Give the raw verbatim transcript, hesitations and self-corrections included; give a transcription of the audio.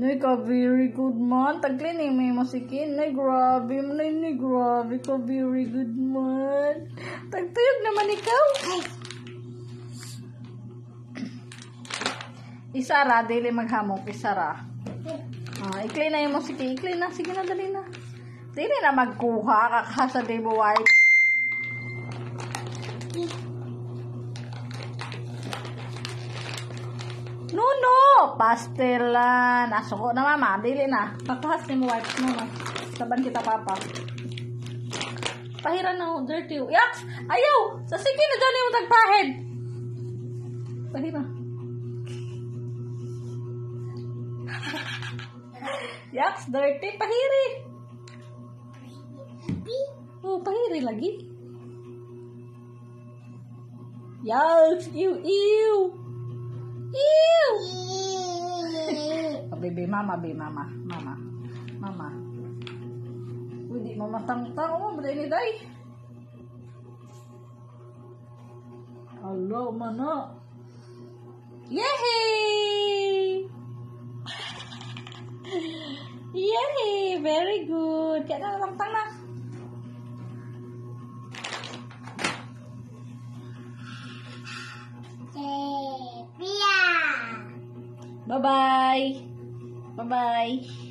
Nay ka very good man. Taglin eh, may masikin. Nay grabe. Nay, nay grabe ka very good man. Tagtuyog naman ikaw. Isara, dili maghamong. Isara. Ah, i-clean na yung musiki. I-clean na. Sige na, dali na. Dili na magkuha. Kakasa day mo white. No, no! Pastelan. Asuko na, mama. Dili na. Kakahas ni mo wipes mo, no? Saban kita, papa. Pahiran na, dirty. Yaks! Ayaw! Sa sige na dyan yung tagpahid. Pahiran. Yaks, dirty. Pahiri. Oh, pahiri lagi. Yaks! Ew, ew! Ew! Oh, baby, mama, baby, mama, mama, mama. Hindi mama tang-tang, oh, bada ini day. Hello, mana? Yay! Yay! Very good. Kaya na tang-tang na. Bye-bye. Bye-bye.